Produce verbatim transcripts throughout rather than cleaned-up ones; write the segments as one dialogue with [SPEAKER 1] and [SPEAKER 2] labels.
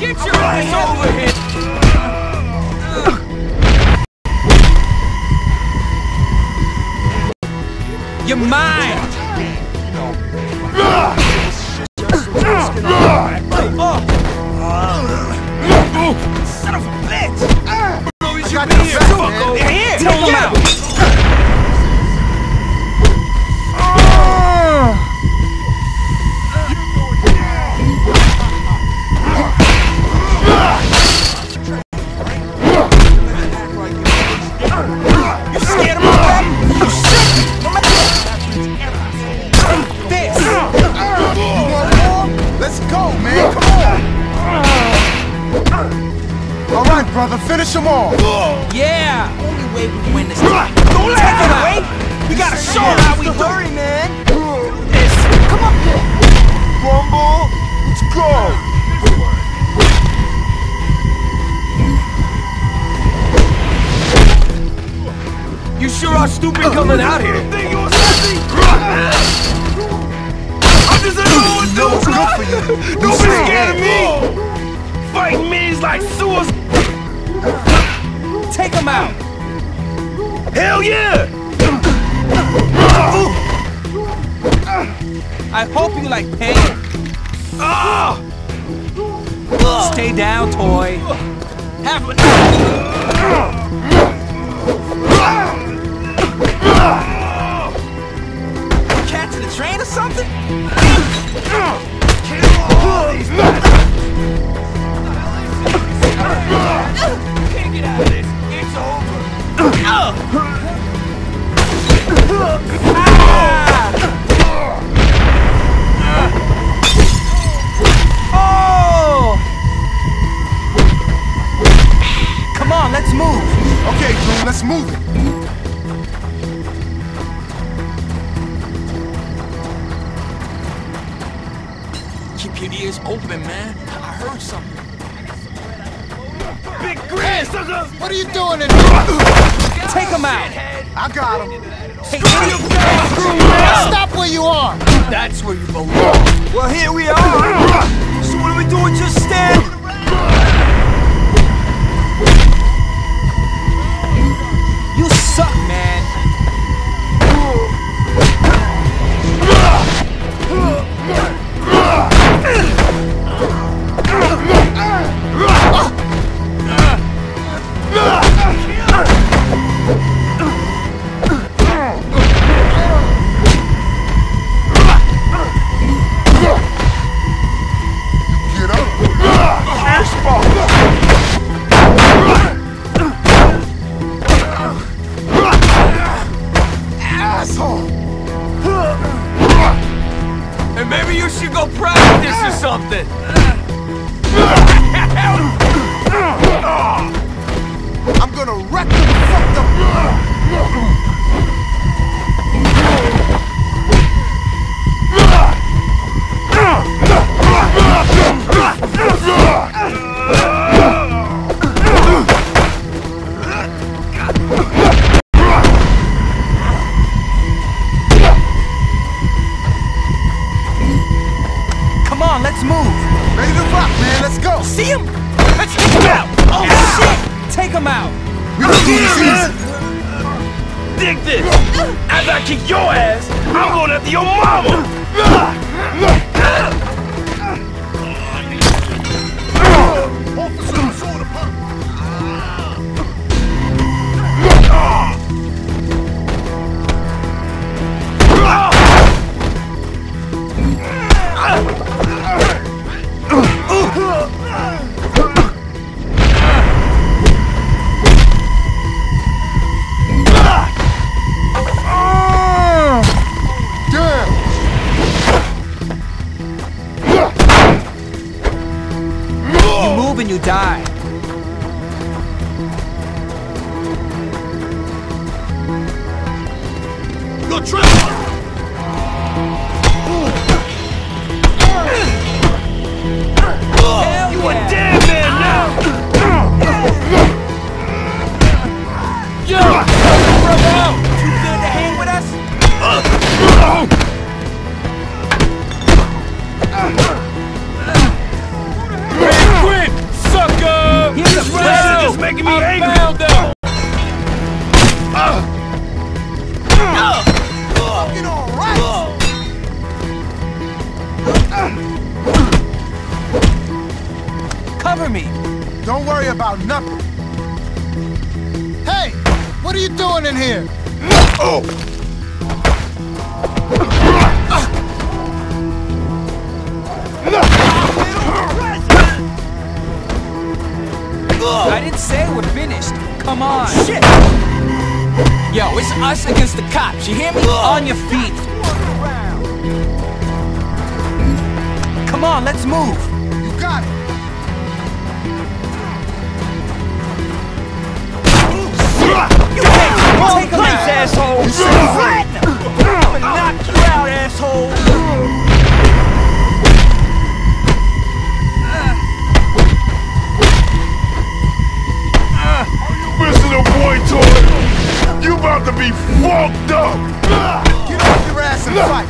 [SPEAKER 1] Get your ass over here! You're mine! Son of a bitch! I got the here, fucko! Here, take him out! You scared of my back? You sick? This! You want more? Let's go, man! Come on! Alright, brother, finish them all! Yeah! Only way we win this time. Don't let it away! We gotta show them how we hurry, man! This! Come on! Rumble! Let's go! You sure are stupid coming out here. I'm just a normal dude. It's good for you. Nobody's scared of me. Fighting me is like suicide. Take him out. Hell yeah. I hope you like pain. Stay down, toy. Have a catching the train or something? Can't get out of this. It's over. Oh! Come on, let's move. Okay, Drew, let's move it. Keep your ears open, man. I heard something. Big Grizz, sucker! What are you doing in here? Take him out. I got him. Hey, stop where you are. That's where you belong. Well, here we are. So what are we doing? Just stand. You suck, man. And maybe you should go practice or something. I'm gonna wreck them fucked up. Come on, let's move. Ready to rock, man. Let's go. See him? Let's take him out. Oh, shit. Take him out. We gonna do this easy. Dig this. As I kick your ass, I'm going after your mama. And you die. Go trip! Hell you yeah. A dead man now! Yo! Bravo! Too good to hang with us? Big Grin! making me
[SPEAKER 2] I
[SPEAKER 1] angry!
[SPEAKER 2] found them!
[SPEAKER 3] Fucking alright!
[SPEAKER 1] Cover me!
[SPEAKER 3] Don't worry about nothing. Hey! What are you doing in here?
[SPEAKER 4] Oh!
[SPEAKER 1] I didn't say we're finished. Come on. Shit!
[SPEAKER 2] Yo, it's us against the cops, you hear me?
[SPEAKER 1] On your feet. Come on, let's move.
[SPEAKER 3] You got it.
[SPEAKER 1] You can't
[SPEAKER 2] Wrong
[SPEAKER 1] take him
[SPEAKER 2] place,
[SPEAKER 1] out.
[SPEAKER 2] asshole! I'm gonna knock you out, asshole!
[SPEAKER 4] Missing a boy toy! You about to be fucked up!
[SPEAKER 3] Get off your ass and fight.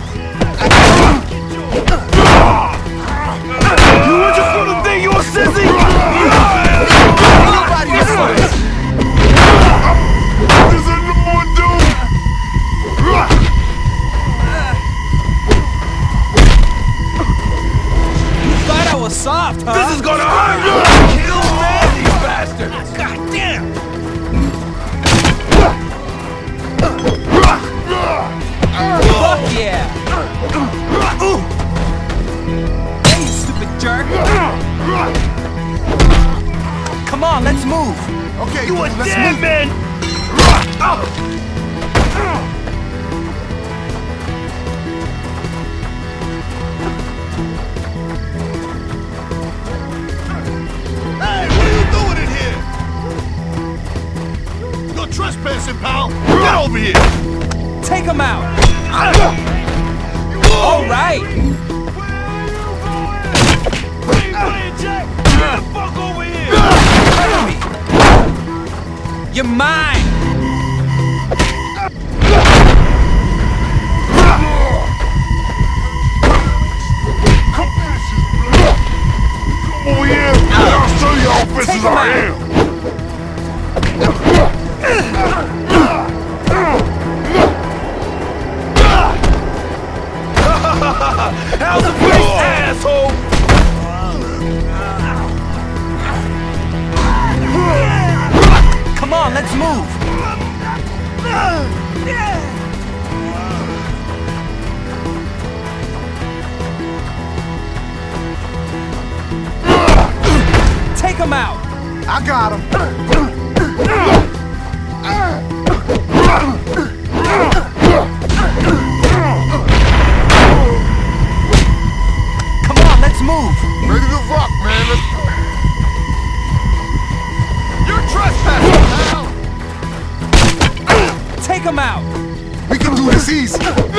[SPEAKER 4] You were just gonna think you a sissy?
[SPEAKER 3] Nobody is fight.
[SPEAKER 4] There's a new one, dude!
[SPEAKER 1] Thought I was soft, huh?
[SPEAKER 4] This is gonna hurt!
[SPEAKER 2] Kill man, these bastards! God damn!
[SPEAKER 1] Fuck yeah! Hey, you stupid jerk! Come on, let's move.
[SPEAKER 3] Okay,
[SPEAKER 4] You a
[SPEAKER 3] dude, let's
[SPEAKER 4] dead
[SPEAKER 3] move.
[SPEAKER 4] man!
[SPEAKER 5] Hey, what are you doing in here? You're trespassing, pal. Get over here.
[SPEAKER 1] Take him out. All right.
[SPEAKER 2] Get the fuck over here!
[SPEAKER 1] Cover me. You're mine.
[SPEAKER 4] Over here! I'll show you how vicious
[SPEAKER 1] Take him
[SPEAKER 4] I
[SPEAKER 1] out.
[SPEAKER 4] am!
[SPEAKER 2] How's the place, asshole?
[SPEAKER 1] Come on, let's move. Take him out.
[SPEAKER 3] I got him.
[SPEAKER 1] Come on, let's move.
[SPEAKER 3] Ready to rock, man. Let's...
[SPEAKER 5] You're trespassing, pal.
[SPEAKER 1] Take him out.
[SPEAKER 3] We can do this easy.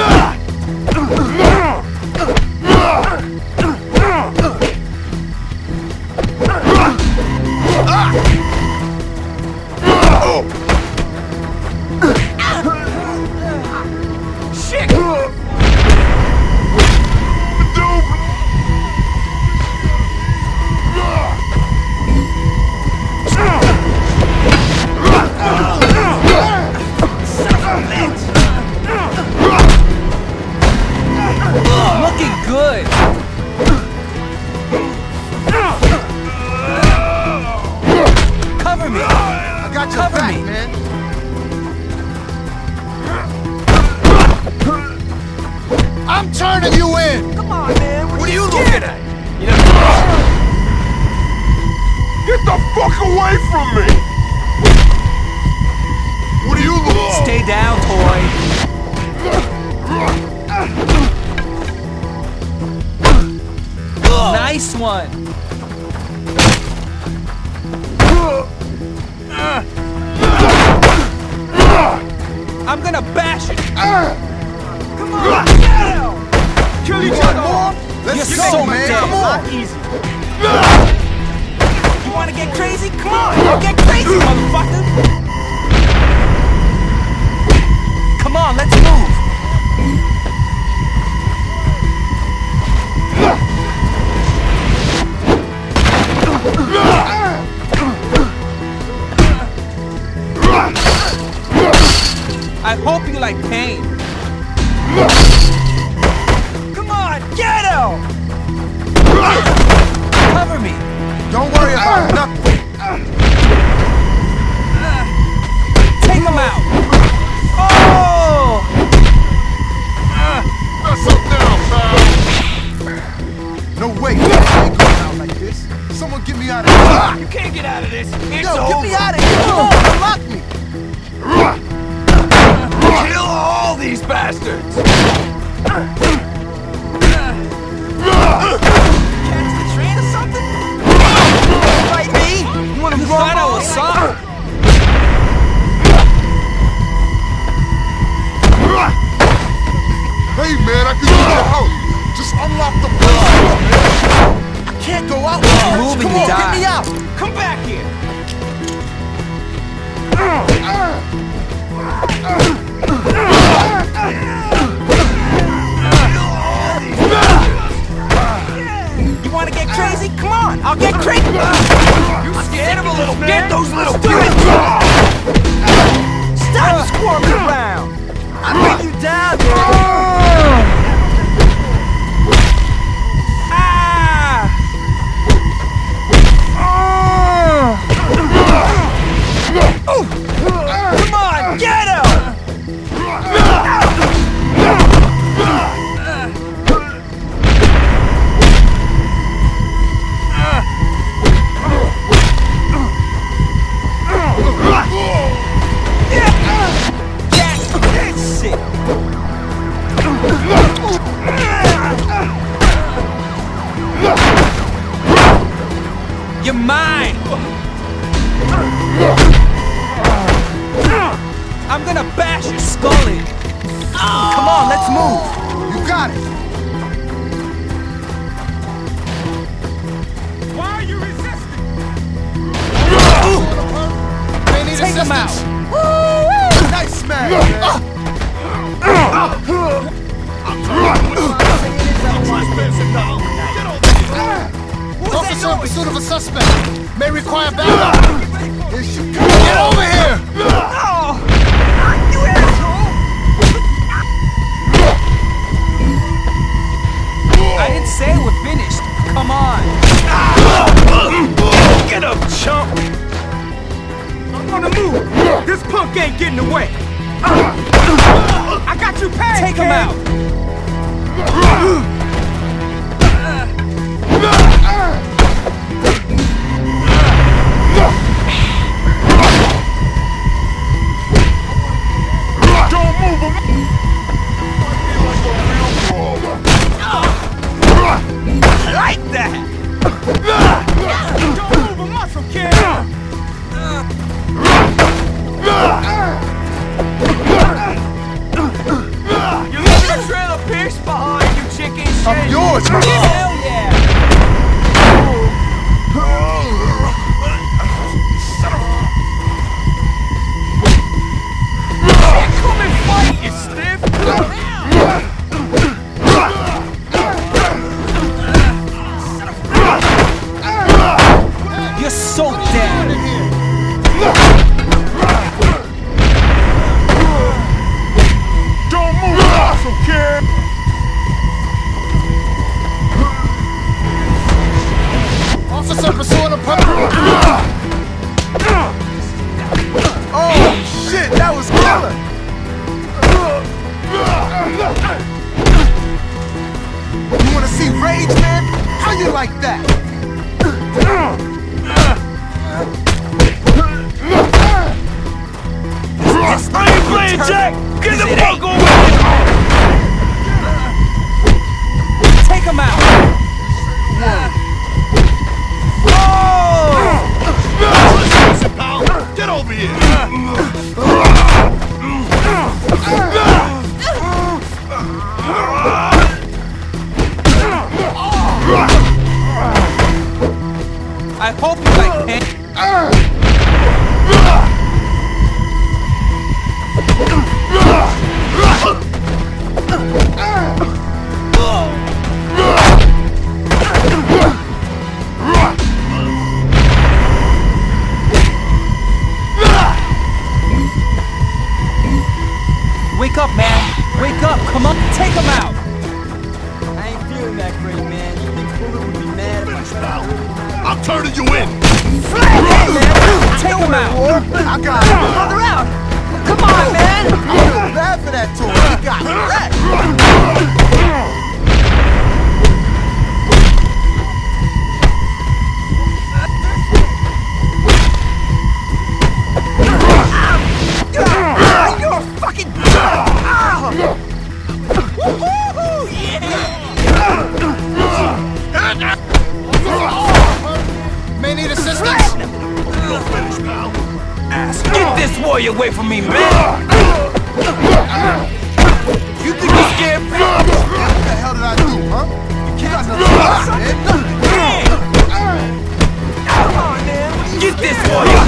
[SPEAKER 1] Shit. Looking good. Cover me.
[SPEAKER 3] I got your
[SPEAKER 1] Cover
[SPEAKER 3] back,
[SPEAKER 1] me.
[SPEAKER 3] man. I'm turning you in.
[SPEAKER 2] Come on, man.
[SPEAKER 1] What are you looking at?
[SPEAKER 4] Get the fuck away from me! What are you looking for?
[SPEAKER 1] Stay down, toy. Nice one. I'm gonna bash it. Come on, down.
[SPEAKER 2] Kill each
[SPEAKER 3] You
[SPEAKER 2] other!
[SPEAKER 3] want more? Let's
[SPEAKER 1] You're
[SPEAKER 3] go,
[SPEAKER 1] so
[SPEAKER 3] man.
[SPEAKER 1] dead.
[SPEAKER 3] Come on.
[SPEAKER 2] Easy. You wanna get crazy? Come on! Get crazy, motherfucker!
[SPEAKER 1] Come on, let's move.
[SPEAKER 3] way, man. I ain't going out like this. Someone get me out of here.
[SPEAKER 1] You can't get out of this. It's
[SPEAKER 3] Yo,
[SPEAKER 1] over.
[SPEAKER 3] get me out of here. Come on, unlock me.
[SPEAKER 1] Kill all these bastards.
[SPEAKER 2] Catch the train or something? Fight me? You wanna run? Thought I was soft.
[SPEAKER 3] Hey, man, I can use your help. Just unlock the door, man. I can't go out.
[SPEAKER 2] Move and
[SPEAKER 3] Come
[SPEAKER 2] you
[SPEAKER 3] on,
[SPEAKER 2] die.
[SPEAKER 3] get me out.
[SPEAKER 1] Come back here.
[SPEAKER 2] You wanna get crazy? Come on, I'll get crazy.
[SPEAKER 1] You scared of a little man? Get those little
[SPEAKER 2] Do it. Stop squirming around. I'll bring you down, man. Come on, get him! That's it! You're mine! I'm gonna bash your skull in. Come on, let's move.
[SPEAKER 3] You got it.
[SPEAKER 1] Why are you resisting?
[SPEAKER 3] They need
[SPEAKER 2] Take him out.
[SPEAKER 3] assistance. Woo! Nice smash, man. Officer in pursuit of a suspect. May require backup. Get over here!
[SPEAKER 2] Oh! You asshole! I didn't say we're finished. Come on.
[SPEAKER 1] Get up, chump! I'm on the move. This punk ain't getting away. I got you pegged.
[SPEAKER 2] Take him out.
[SPEAKER 4] Don't move him!
[SPEAKER 1] Like that! Don't move a muscle, kid! You leaving a trail of piss behind, you chicken shit!
[SPEAKER 3] I'm yours, man.
[SPEAKER 2] Hell yeah.
[SPEAKER 1] Come and fight, you stiff!
[SPEAKER 2] You're so dead.
[SPEAKER 4] Don't move the muscle, kid!
[SPEAKER 3] Officer pursuing a purple. Oh, shit, that was killer. You wanna see rage, man? How you like that?
[SPEAKER 1] I ain't playing, Jack! Get the fuck away!
[SPEAKER 2] Take him out. Whoa!
[SPEAKER 5] Pal, get over here!
[SPEAKER 2] I hope you like pain. Wake up, man. Wake up. Come on. Take him out. I ain't feeling that great, man. You think Bullet would be mad if I shot him?
[SPEAKER 5] I'm turning you in!
[SPEAKER 2] Hey, man. Take him out.
[SPEAKER 3] I got it.
[SPEAKER 2] Mother out. Come on, man.
[SPEAKER 3] I feel bad for that toy. You got wrecked. May need assistance.
[SPEAKER 5] You're finished, pal.
[SPEAKER 1] Get this warrior away from me, man! You think you're scared?
[SPEAKER 3] What the hell did I do, huh? You got nothing to man.
[SPEAKER 1] Come on, man! Get this warrior!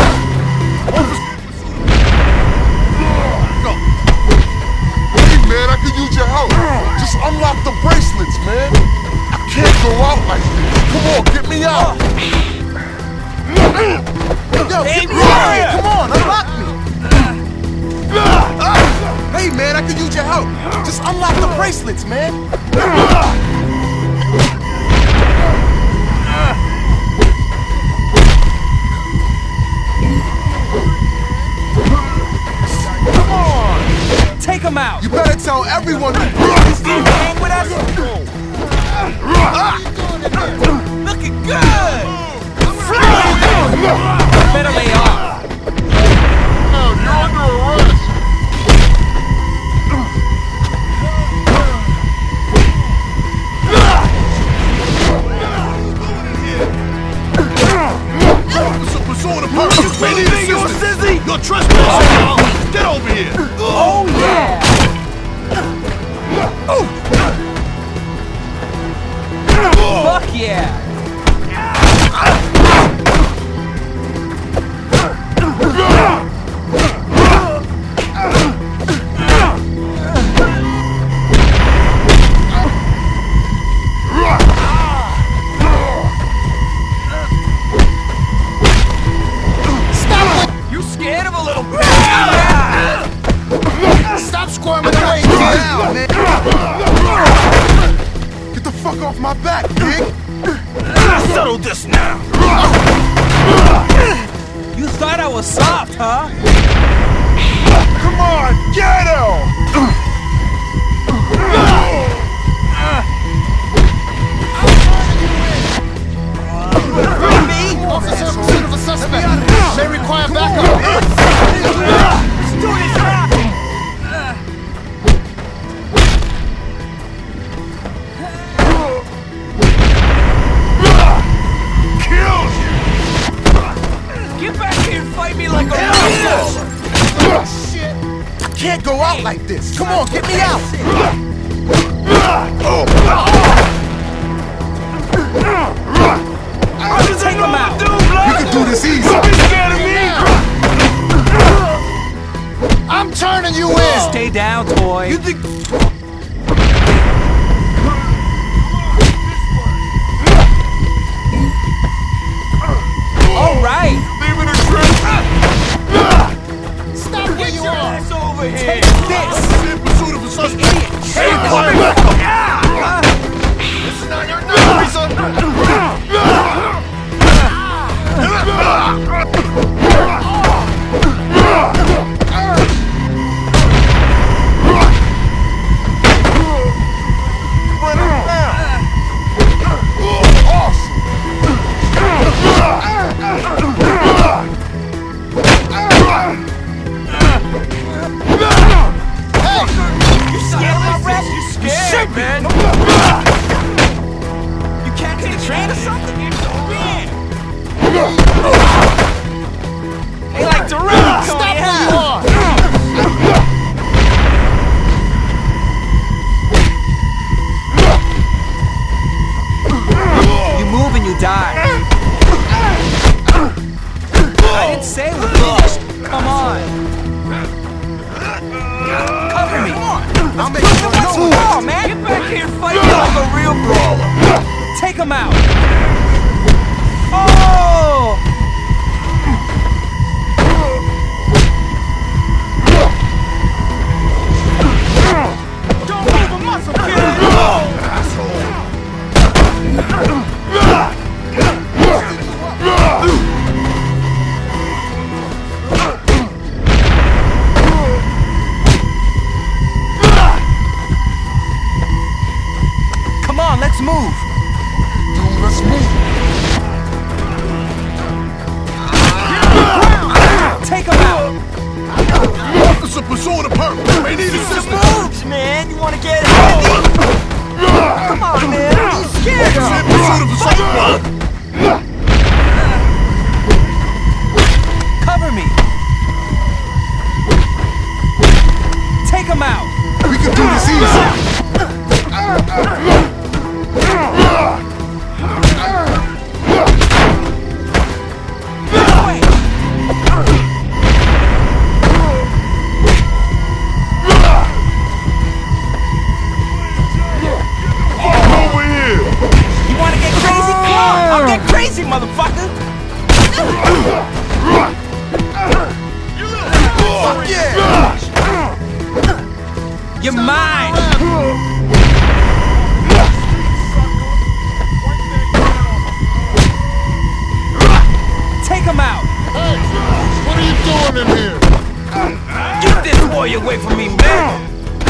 [SPEAKER 4] Hey, man, I could use your help. Just unlock the bracelets, man. I can't go out like this. Come on, get me out.
[SPEAKER 3] Yo,
[SPEAKER 1] Hey,
[SPEAKER 3] get me
[SPEAKER 1] warrior!
[SPEAKER 3] out. Come on, unlock me. Hey, man, I could use your help. Just unlock the bracelets, man. Come on.
[SPEAKER 1] Take him out!
[SPEAKER 3] You better tell everyone who
[SPEAKER 1] Hang with us? Looking good! Better lay off!
[SPEAKER 4] You're under arrest.
[SPEAKER 5] Officer pursuing a person. We need
[SPEAKER 1] think you're
[SPEAKER 5] assistance.
[SPEAKER 1] sissy?
[SPEAKER 5] You're trespassing, pal. Get over here.
[SPEAKER 1] Oh, yeah! Fuck yeah! You scared of a little bit?
[SPEAKER 3] Stop squirming away, kid.
[SPEAKER 4] Get the fuck off my back, pig.
[SPEAKER 1] Settle this now! You thought I was soft, huh?
[SPEAKER 4] Come on, get him.
[SPEAKER 3] Officer in pursuit of a suspect. May require backup.
[SPEAKER 1] Let's do this now!
[SPEAKER 4] Kills you.
[SPEAKER 1] Get back here and fight me like a real
[SPEAKER 3] Shit. I can't go out like this. Come on, get me out.
[SPEAKER 1] Take him out!
[SPEAKER 3] You can do this easy.
[SPEAKER 1] Don't be scared of me!
[SPEAKER 3] I'm turning you in.
[SPEAKER 1] Stay down, toy. You think... All right!
[SPEAKER 4] Leaving a trip.
[SPEAKER 3] Stop where you are.
[SPEAKER 1] It's over here! This!
[SPEAKER 5] In pursuit of a suspect.
[SPEAKER 1] Hey,
[SPEAKER 5] Require
[SPEAKER 1] come
[SPEAKER 5] backup.
[SPEAKER 1] Ah!
[SPEAKER 5] This is not your number, son.
[SPEAKER 1] You scared of my rest? You scared, man? You catching a train or something? They like to run,
[SPEAKER 3] Stop
[SPEAKER 1] Tony,
[SPEAKER 3] where you
[SPEAKER 1] huh?
[SPEAKER 3] are.
[SPEAKER 1] You move and you die. I didn't say we're finished. Come on. Cover me.
[SPEAKER 3] I'll make sure
[SPEAKER 1] What's
[SPEAKER 3] no one.
[SPEAKER 1] wrong, man? Get back here and fight me like a real brawler. Take him out. Oh! Don't move a muscle, kid. Come on, let's move.
[SPEAKER 4] Dude, let's move.
[SPEAKER 1] Take him out.
[SPEAKER 5] Officer pursuing a perp. May need assistance.
[SPEAKER 1] Moves, man. You want to get heavy? Come on, man. I'm scared
[SPEAKER 5] In
[SPEAKER 1] of
[SPEAKER 5] pursuit of a suspect.
[SPEAKER 4] doing in here?
[SPEAKER 1] Get this warrior away from me, man!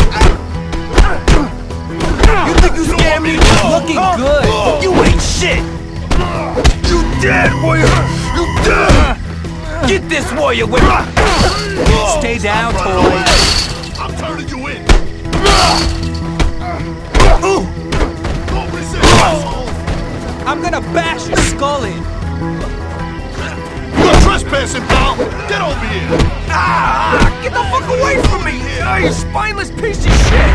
[SPEAKER 1] You think you scared me?
[SPEAKER 2] Looking good.
[SPEAKER 1] You ain't shit! You dead, warrior! You dead! Get this warrior away!
[SPEAKER 2] Stay down, toy.
[SPEAKER 5] I'm turning you in. Don't resist.
[SPEAKER 2] I'm gonna bash your skull in.
[SPEAKER 5] You're trespassing, pal. Get over here.
[SPEAKER 1] Ah! Get the fuck away from me! Ah, you spineless piece of shit!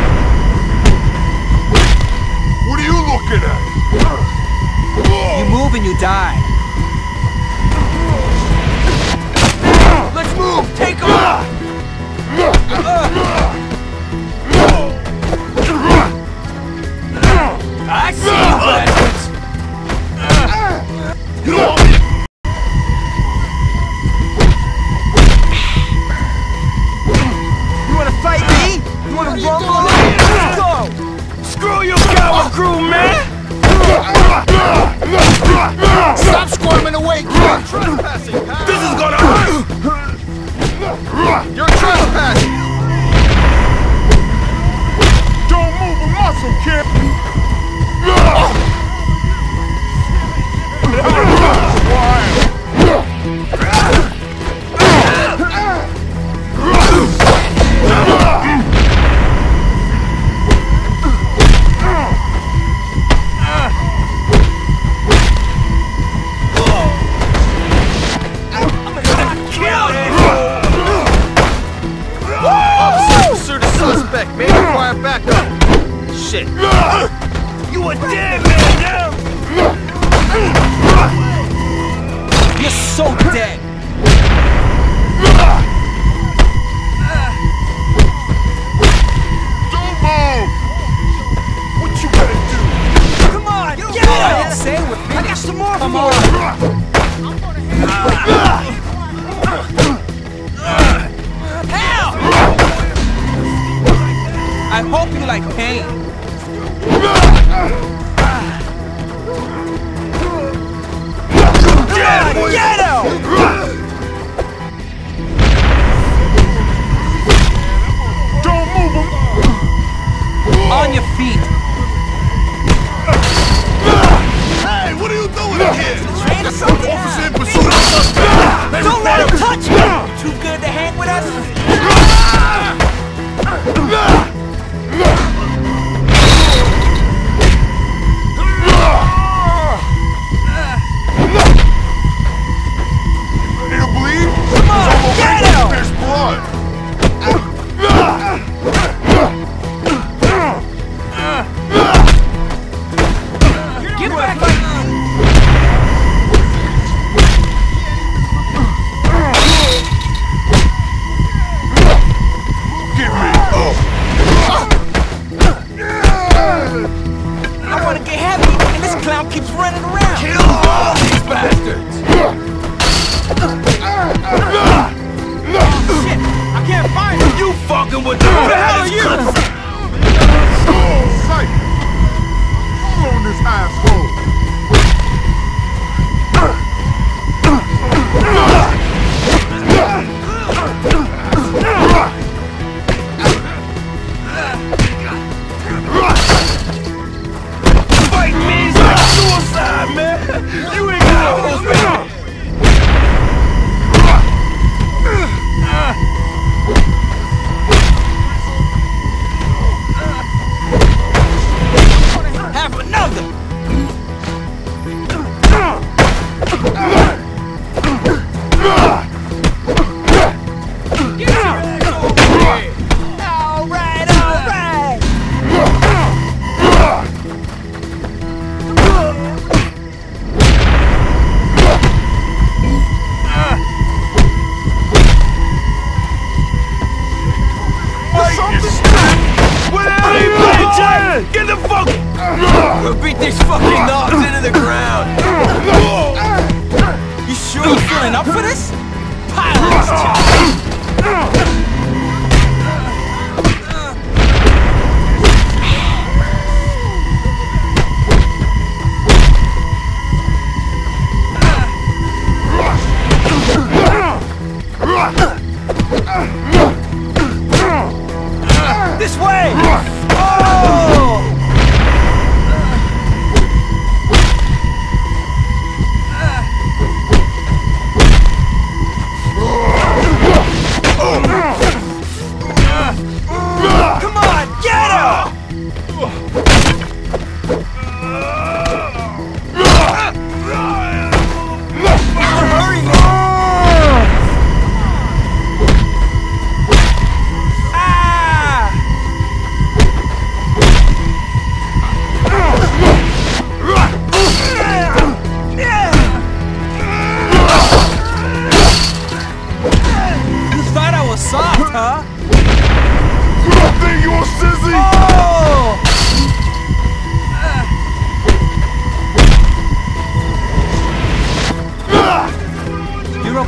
[SPEAKER 4] What are you looking at?
[SPEAKER 2] You move and you die.
[SPEAKER 1] Let's move! Take him out! I see you, bastards!
[SPEAKER 5] You don't want me.
[SPEAKER 1] You wanna fight me? You wanna rumble? Let's go! Screw you, coward crew, man!
[SPEAKER 3] Stop squirming away, kid!
[SPEAKER 1] This is gonna hurt!
[SPEAKER 3] You're trespassing!
[SPEAKER 4] Don't move a muscle, kid!
[SPEAKER 1] Officer, the suspect may require backup. Shit. You a dead man now!
[SPEAKER 2] You're so dead.
[SPEAKER 4] Don't move! What you gonna do?
[SPEAKER 1] Come on, get
[SPEAKER 2] Go
[SPEAKER 1] him!
[SPEAKER 2] ahead, say it with me.
[SPEAKER 1] I got some more
[SPEAKER 2] Come
[SPEAKER 1] for
[SPEAKER 2] on.
[SPEAKER 1] you. Hell!
[SPEAKER 2] I hope you like pain.
[SPEAKER 1] Get him! Get him!
[SPEAKER 4] Don't move him!
[SPEAKER 2] On your feet.
[SPEAKER 5] Hey, what are you doing here?
[SPEAKER 1] Train or something?
[SPEAKER 5] Officer in pursuit of suspect. They
[SPEAKER 1] Don't let him
[SPEAKER 5] require-
[SPEAKER 1] touch me! Too good to hang with us?
[SPEAKER 4] Ready to bleed?
[SPEAKER 1] Come on, get him!
[SPEAKER 4] There's blood!
[SPEAKER 1] Get back!
[SPEAKER 4] Get me! Oh!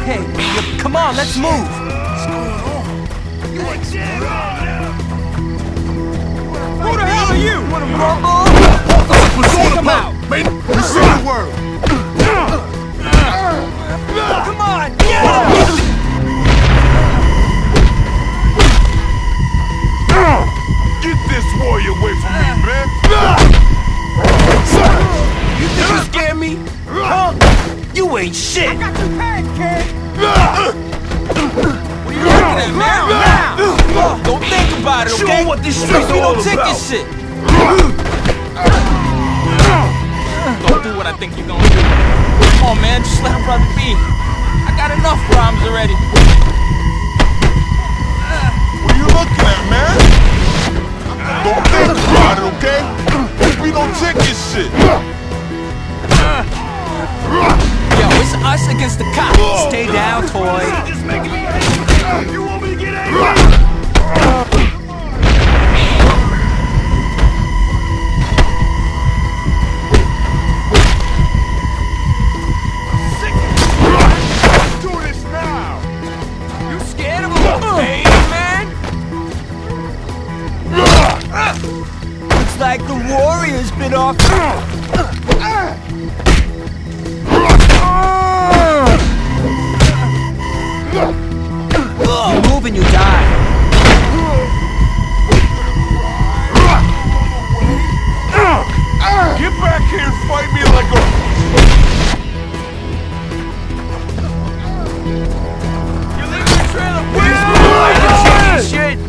[SPEAKER 2] Okay, come on, let's move. Who the hell are you? You wanna rumble? Take him out.
[SPEAKER 5] Man, you say the word.
[SPEAKER 2] Come on, get him!
[SPEAKER 5] Get this warrior away from me, man.
[SPEAKER 1] You think you scared me? Huh? You ain't shit!
[SPEAKER 2] I got you pegged, kid! What are you looking at, man? Now! Don't think about it, okay?
[SPEAKER 1] Show 'em what this street's
[SPEAKER 2] You
[SPEAKER 1] all
[SPEAKER 2] don't take
[SPEAKER 1] about.
[SPEAKER 2] this shit! Don't do what I think you're gonna do. Come on, man, just let a brother be. I got enough problems already.
[SPEAKER 5] What are you looking at, man? Don't think about it, okay? We don't take this shit.
[SPEAKER 2] Yo, it's us against the cops. Stay down, toy.
[SPEAKER 1] Just making me angry. You want me to get angry?
[SPEAKER 5] Do this now.
[SPEAKER 2] You scared of him? Hey, man! Looks like the warrior's been off. You move and you die.
[SPEAKER 5] Get back here and fight me like a...
[SPEAKER 2] You're leaving the trailer. Shit.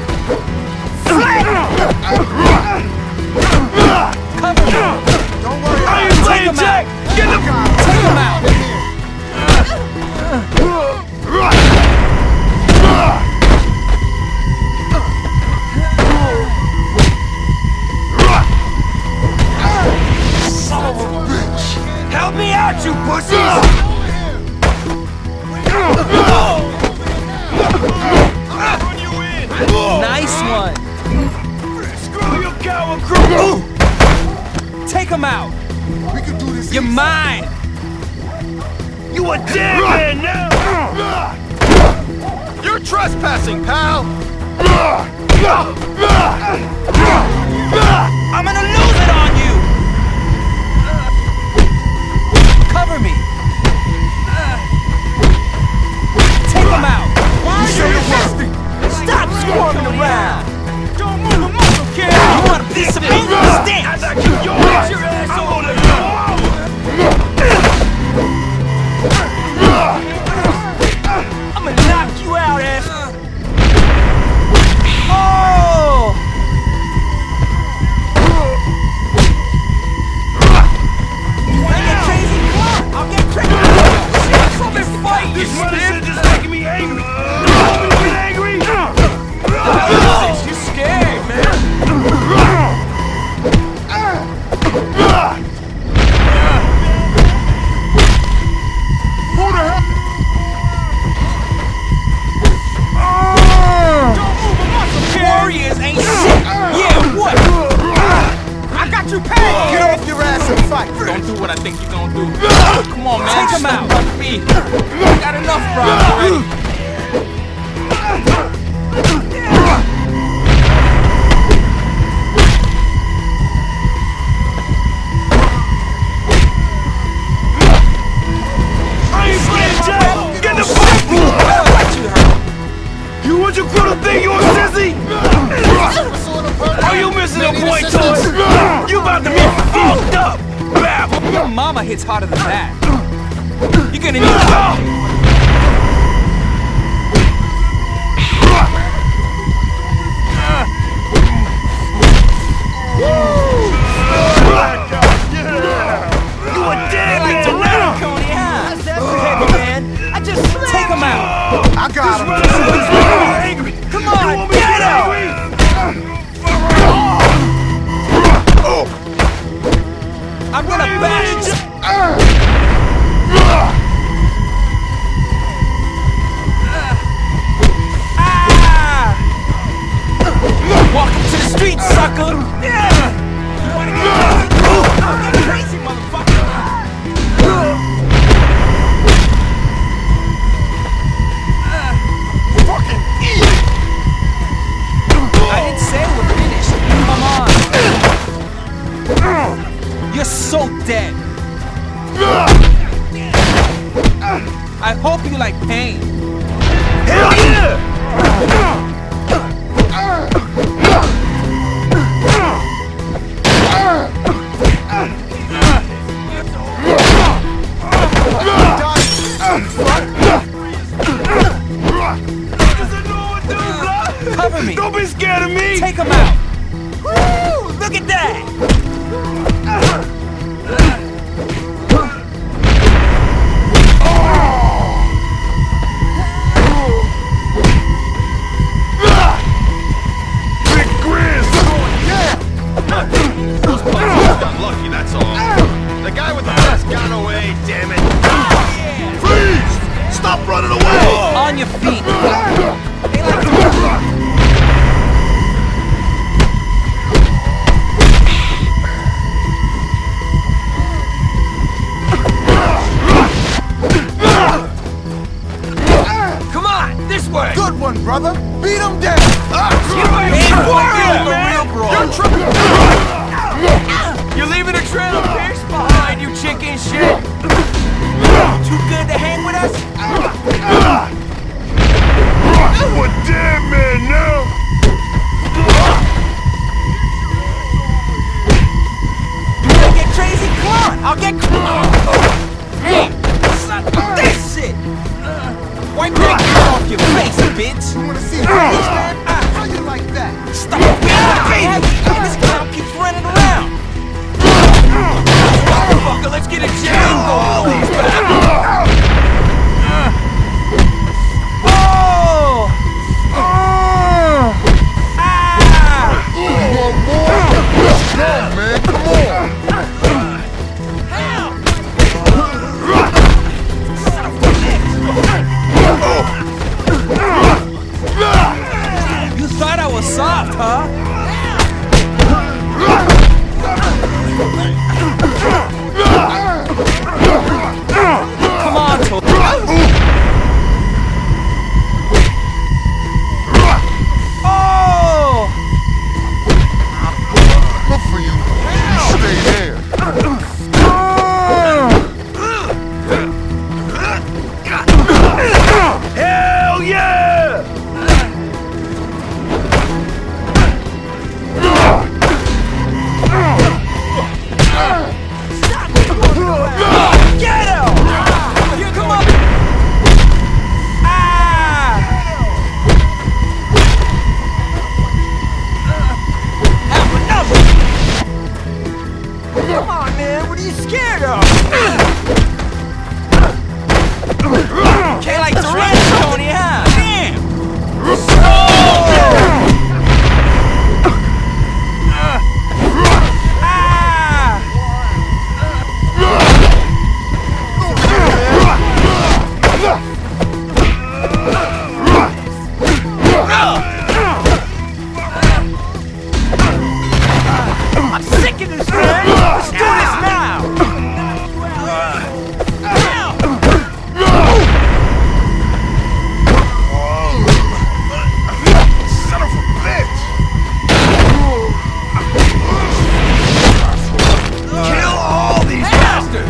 [SPEAKER 2] Cover me.
[SPEAKER 3] Don't worry.
[SPEAKER 1] I ain't playing Jack! Get the...
[SPEAKER 2] Take him out.
[SPEAKER 1] Help me out, you pussies! Run you in!
[SPEAKER 2] Nice one.
[SPEAKER 1] Screw your coward crew!
[SPEAKER 2] Take him out.
[SPEAKER 3] We can do this.
[SPEAKER 2] You're
[SPEAKER 3] easy.
[SPEAKER 2] mine.
[SPEAKER 1] You a dead man now!
[SPEAKER 3] You're trespassing, pal.
[SPEAKER 2] I'm gonna lose it on you. Cover me. Take him out. Why are you resisting? Stop swarming around. Don't move a muscle, kid. You want a piece of me? Stand.
[SPEAKER 1] As I kill your ass, your ass I'm gonna go!
[SPEAKER 2] I'm gonna knock you out, ass. Oh! Wanna get crazy? Come on, I'll get crazy. Come and fight, you
[SPEAKER 1] This mother
[SPEAKER 2] stiff.
[SPEAKER 1] shit just making me angry! You want me to get angry?
[SPEAKER 2] You scared, man.
[SPEAKER 5] Who the hell?
[SPEAKER 2] Warriors ain't shit. Yeah, what? I got you pegged.
[SPEAKER 3] Get off your ass and fight.
[SPEAKER 2] Don't do what I think you're gonna do. Come on, man. Take him out. Me. Got enough problems already.
[SPEAKER 1] I ain't playing Jack! Get the fuck! You want your crew to think you a sissy? Are you missing a point, toy? You about to be fucked up! Bap!
[SPEAKER 2] Your mama hits harder than that. You're gonna need help.
[SPEAKER 1] You a dead man now!
[SPEAKER 2] Coney, huh? Hey, man. I just take him out.
[SPEAKER 3] I got him.
[SPEAKER 1] Angry!
[SPEAKER 2] Come on, get out. I'm gonna bash you. Ah! Welcome to the street, sucker. Yeah. You wanna get crazy, motherfucker?
[SPEAKER 1] I hope you like pain.
[SPEAKER 2] Hell yeah!
[SPEAKER 1] Cover me.
[SPEAKER 2] Don't be scared of me!
[SPEAKER 1] Take him out. Woo! Look at that.
[SPEAKER 2] Big Grizz!
[SPEAKER 5] Got lucky, that's all. The guy with the mask got away, damn it. Freeze! Stop running away!
[SPEAKER 1] On your feet.
[SPEAKER 2] Come on, this way!
[SPEAKER 3] Good one, brother. Beat him down.
[SPEAKER 2] You ain't warrior, man! You're tripping! You're leaving a trail of piss behind, you chicken shit!
[SPEAKER 1] Too good to hang with us?
[SPEAKER 2] I'm a dead man now!
[SPEAKER 1] You wanna get crazy? Come on, I'll get Hey, son of this shit! Wipe that gear off your face, bitch!
[SPEAKER 3] You wanna see this, man? How you like that?
[SPEAKER 1] Stop being a baby! This clown keeps running around!
[SPEAKER 2] Motherfucker, let's get a jam going!
[SPEAKER 1] Oh! Oh! Ah!
[SPEAKER 4] You want more? Let's go, man. Come on.
[SPEAKER 1] You thought I was soft, huh? Come on, Toby. Oh!
[SPEAKER 4] Good for you. You stay there.
[SPEAKER 2] Hell yeah!
[SPEAKER 1] Get him! Here, come on! Ah! Have another!
[SPEAKER 2] Come on, man, what are you scared of?
[SPEAKER 1] Okay, like Toretto, Tony, huh? Damn! Ah!
[SPEAKER 2] I'm sick of this, man! Let's do this now! Son of a bitch! Kill all these bastards!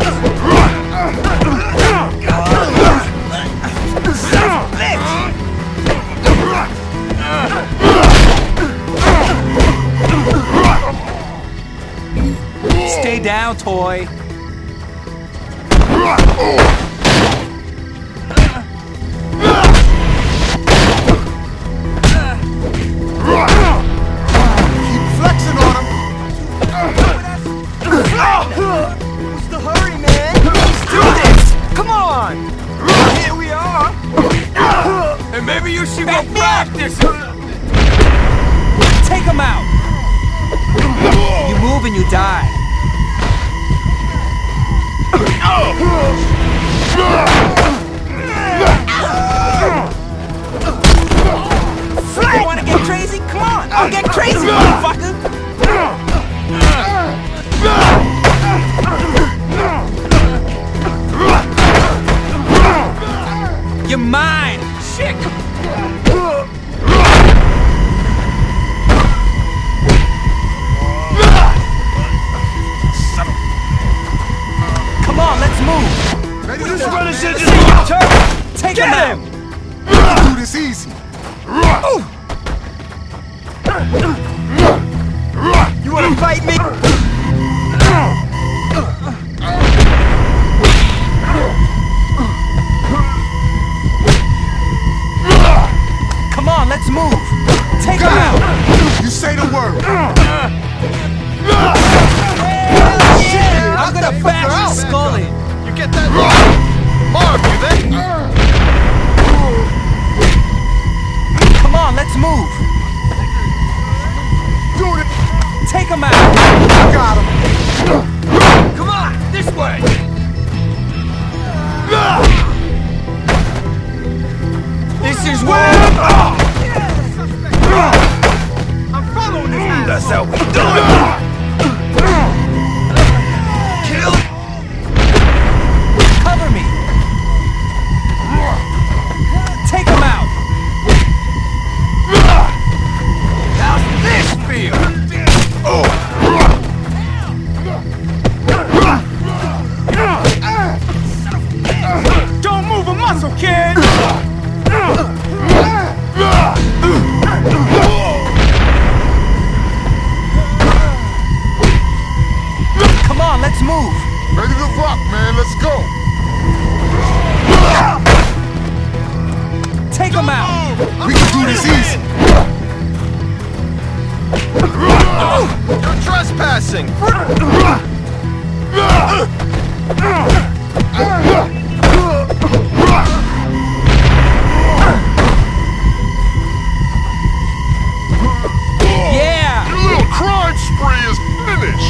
[SPEAKER 2] Son of a bitch!
[SPEAKER 1] Stay down, toy.
[SPEAKER 3] Keep flexing on him.
[SPEAKER 2] What's the hurry, man? Let's do this! Come on! Here we are! And maybe you should go practice!
[SPEAKER 1] Take him out! You move and you die. You wanna get crazy? Come on! I'll get crazy, motherfucker! You're mine! Shit! Come on, let's move!
[SPEAKER 4] Ready to
[SPEAKER 1] This
[SPEAKER 4] rock,
[SPEAKER 1] brother
[SPEAKER 4] man.
[SPEAKER 1] should
[SPEAKER 4] Let's
[SPEAKER 1] just
[SPEAKER 4] go.
[SPEAKER 1] turn. Take him out.
[SPEAKER 3] We can do this easy.
[SPEAKER 2] You wanna fight me?
[SPEAKER 1] Come on, let's move. Take him out.
[SPEAKER 4] You say the word.
[SPEAKER 1] Yeah, I'm gonna bash your skull in.
[SPEAKER 5] You get that? Marv, you there?
[SPEAKER 1] Come on, let's move.
[SPEAKER 4] Do it.
[SPEAKER 1] Take him out.
[SPEAKER 4] Got him.
[SPEAKER 2] Come on, this way! This is where... I'm following this asshole.
[SPEAKER 1] That's how we do it.
[SPEAKER 2] Kill!
[SPEAKER 1] Cover me. Take him out.
[SPEAKER 2] How's this feel? Don't move a muscle, kid!
[SPEAKER 1] Come on, let's move.
[SPEAKER 4] Ready to rock, man. Let's go.
[SPEAKER 1] Take him out.
[SPEAKER 4] We can do this easy.
[SPEAKER 5] You're trespassing.
[SPEAKER 1] Yeah.
[SPEAKER 4] Your little crime spree is finished.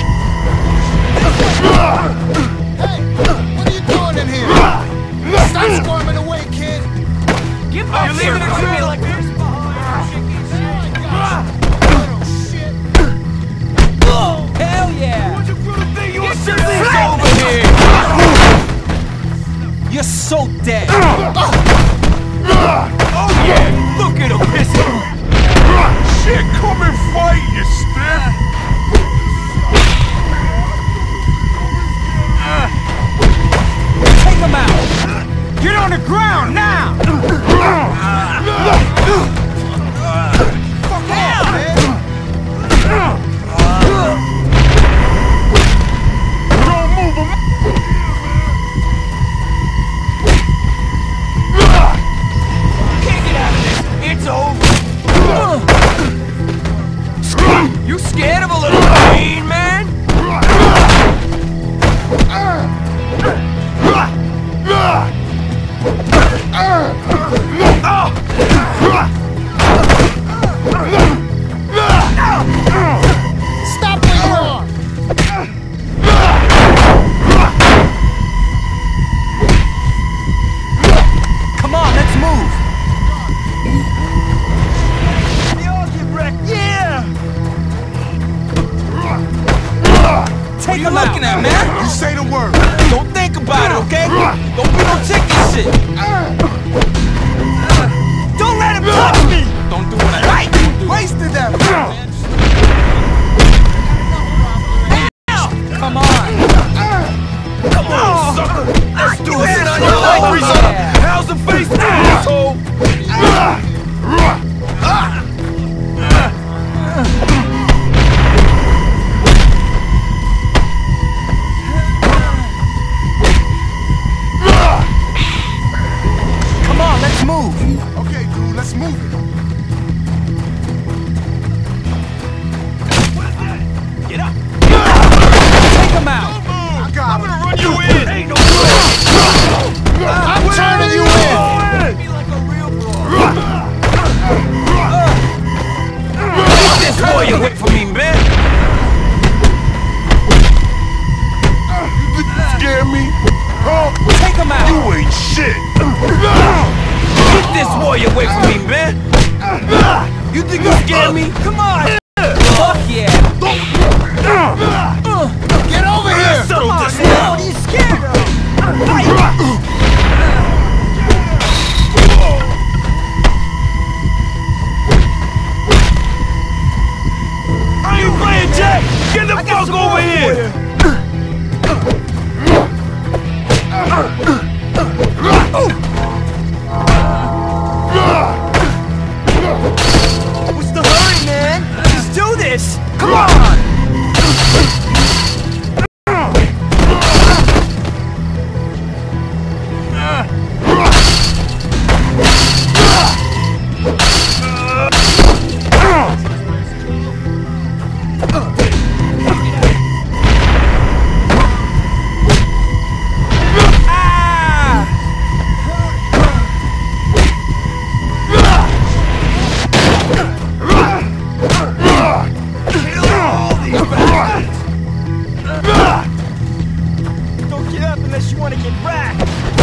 [SPEAKER 3] Hey, what are you doing in here? Stop squirming away, kid.
[SPEAKER 2] Get back here! You're leaving it to me like this?
[SPEAKER 3] Little shit.
[SPEAKER 1] Hell yeah.
[SPEAKER 2] What you really think you Get your things over here!
[SPEAKER 1] You're so dead.
[SPEAKER 2] Oh yeah! Look at him pissing!
[SPEAKER 4] Shit, come and fight, you stiff.
[SPEAKER 1] Take him out.
[SPEAKER 2] Get on the ground now!
[SPEAKER 3] Fuck off, man.
[SPEAKER 4] Don't move him.
[SPEAKER 2] Can't get out of this! It's over! You scared of a little pain, man?
[SPEAKER 3] Stop where you are.
[SPEAKER 1] Come on, let's move.
[SPEAKER 2] We all get wrecked, yeah!
[SPEAKER 1] Take
[SPEAKER 2] What
[SPEAKER 1] him
[SPEAKER 2] you
[SPEAKER 1] out.
[SPEAKER 2] looking at, man?
[SPEAKER 4] You say the word.
[SPEAKER 2] Don't think about it, okay? Don't be no chicken shit! Don't let him touch me! Don't do it right!
[SPEAKER 3] Wasted that.
[SPEAKER 1] Come on.
[SPEAKER 2] Come on, sucker! Let's do it! On your
[SPEAKER 1] Oh,
[SPEAKER 2] life,
[SPEAKER 1] yeah.
[SPEAKER 2] How's the face, asshole?
[SPEAKER 1] Come on, let's move.
[SPEAKER 4] Okay, dude, let's move it.
[SPEAKER 2] Get up!
[SPEAKER 1] Take him out.
[SPEAKER 4] I got him.
[SPEAKER 5] Run you in.
[SPEAKER 2] Ain't no
[SPEAKER 3] I'm turning you in.
[SPEAKER 2] Be like a real bro. Get this warrior away from me, man!
[SPEAKER 4] You think you scare me? Huh?
[SPEAKER 1] Take him out.
[SPEAKER 4] You ain't shit.
[SPEAKER 2] Get this warrior away from me, man! You think you scared me? Come on!
[SPEAKER 1] Fuck yeah.
[SPEAKER 3] Get over here.
[SPEAKER 2] Settle this
[SPEAKER 1] What
[SPEAKER 2] now!
[SPEAKER 1] are you scared of?
[SPEAKER 2] I ain't playing Jack! Get the fuck over here! What's the hurry, man? Let's do this! Come on! Don't get up unless you want to get racked!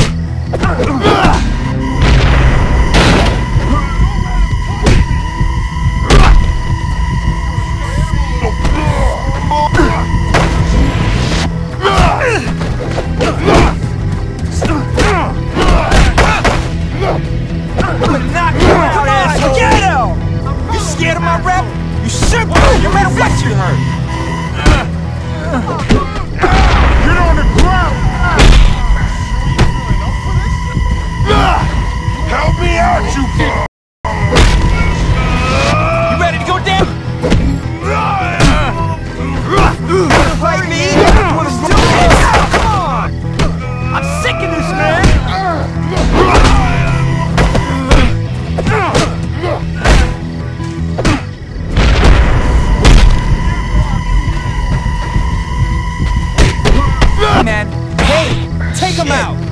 [SPEAKER 2] I'm gonna knock you out, asshole! Get him! You scared of my rep? You should be, no matter what you hurt!
[SPEAKER 4] Get on the ground! Help me out, you kid!
[SPEAKER 1] You ready to go down?
[SPEAKER 2] Fight me? Let's do this! Come on! I'm sick of this, man!
[SPEAKER 1] Man, hey, take him out!